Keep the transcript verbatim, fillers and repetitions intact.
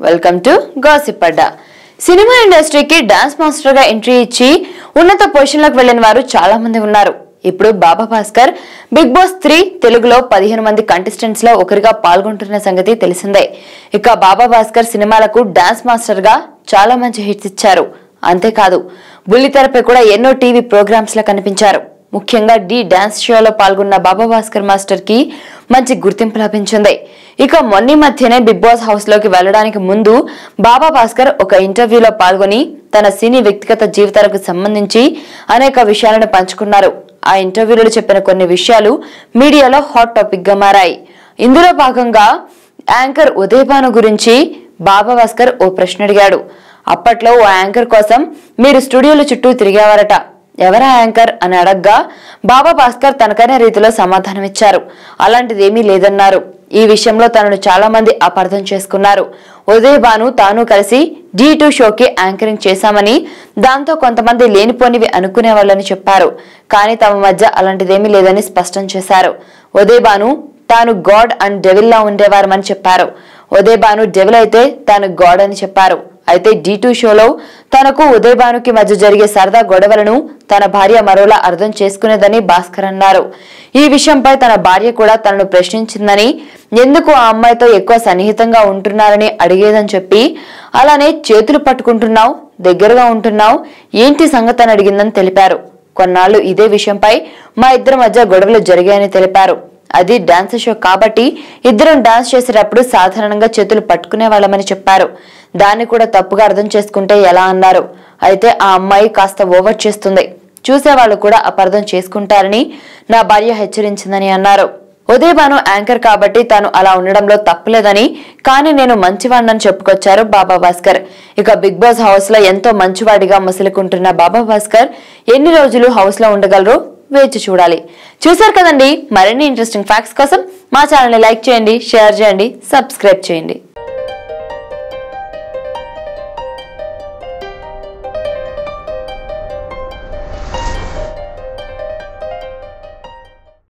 Welcome to gossip Adda. Cinema ఇండస్ట్రీకి dance master గా entry ఇచ్చి ఉన్నత పొజిషన్లకు వెళ్లిన వారు చాలా మంది ఉన్నారు. ఇప్పుడు Baba Bhaskar Big Boss three తెలుగులో పదిహేను మంది కంటెస్టెంట్స్ లో ఒకరిగా పాల్గొంటున్న సంగతి తెలిసిందే. ఇక బాబా భాస్కర్ సినిమాలకు డాన్స్ మాస్టర్ గా చాలా మంచి హిట్స్ ఇచ్చారు. అంతేకాదు బుల్లితెరపై కూడా ఎన్నో టీవీ ప్రోగ్రామ్స్ లో కనిపించారు. ముఖ్యంగా డి డాన్స్ షోలో పాల్గొన్న బాబా భాస్కర్ మాస్టర్ కి మంచి గుర్తింపు లభించింది. ఇక మొన్న మధ్యనే బిగ్ బాస్ హౌస్ లోకి వెళ్లడానికి ముందు బాబా భాస్కర్ ఒక ఇంటర్వ్యూలో పాల్గొని తన సినీ వ్యక్తిగత జీవితాలకు సంబంధించి అనేక విషయాలను పంచుకున్నారు. ఆ ఇంటర్వ్యూలో చెప్పిన కొన్ని విషయాలు మీడియాలో హాట్ టాపిక్ గా మారాయి. ఇందులో భాగంగా యాంకర్ ఉదయభాను గురించి బాబా భాస్కర్ ఓ ప్రశ్న అడిగాడు. అప్పట్లో ఓ యాంకర్ కోసం మీరు స్టూడియోల చుట్టూ తిరిగేవారట, ఎవరా యాంకర్ అని అడగ్గా బాబా భాస్కర్ తనకైన రీతిలో సమాధానమిచ్చారు. అలాంటిదేమీ లేదన్నారు. ఈ విషయంలో తనను చాలా మంది అపార్థం చేసుకున్నారు. ఉదయభాను తాను కలిసి డి టూ షోకి యాంకరింగ్ చేశామని, దాంతో కొంతమంది లేనిపోనివి అనుకునే వాళ్ళని చెప్పారు. కానీ తమ మధ్య అలాంటిదేమీ లేదని స్పష్టం చేశారు. ఉదయభాను తాను గాడ్ అండ్ డెవిల్ లా ఉండేవారమని చెప్పారు. ఉదయభాను డెవిల్ అయితే తాను గాడ్ అని చెప్పారు. అయితే డి టూ షోలో తనకు ఉదయభానుకి మధ్య జరిగే సరదా గొడవలను తన భార్య మరోలా అర్థం చేసుకునేదని భాస్కర్ అన్నారు. ఈ విషయంపై తన భార్య కూడా తనను ప్రశ్నించిందని, ఎందుకు ఆ అమ్మాయితో ఎక్కువ సన్నిహితంగా ఉంటున్నారని అడిగేదని చెప్పి, అలానే చేతులు పట్టుకుంటున్నావు, దగ్గరగా ఉంటున్నావు, ఏంటి సంగతి అని అడిగిందని తెలిపారు. కొన్నాళ్లు ఇదే విషయంపై మా ఇద్దరి మధ్య గొడవలు జరిగాయని తెలిపారు. అది డాన్స్ షో కాబట్టి ఇద్దరం డాన్స్ చేసేటప్పుడు సాధారణంగా చేతులు పట్టుకునే వాళ్ళమని చెప్పారు. దాన్ని కూడా తప్పుగా అర్థం చేసుకుంటే ఎలా అన్నారు. అయితే ఆ అమ్మాయి కాస్త ఓవర్ చేస్తుంది, చూసేవాళ్లు కూడా అపార్థం చేసుకుంటారని నా భార్య హెచ్చరించిందని అన్నారు. ఉదయభాను యాంకర్ కాబట్టి తాను అలా ఉండడంలో తప్పులేదని, కానీ నేను మంచివాడినని చెప్పుకొచ్చారు బాబా భాస్కర్. ఇక బిగ్ బాస్ హౌస్ లో ఎంతో మంచివాడిగా మసులుకుంటున్న బాబా భాస్కర్ ఎన్ని రోజులు హౌస్ లో ఉండగలరు వేచి చూడాలి. చూసారు కదండి, మరిన్ని ఇంట్రెస్టింగ్ ఫ్యాక్ట్స్ కోసం మా ఛానల్ ని లైక్ చేయండి, షేర్ చేయండి, సబ్స్క్రైబ్ చేయండి.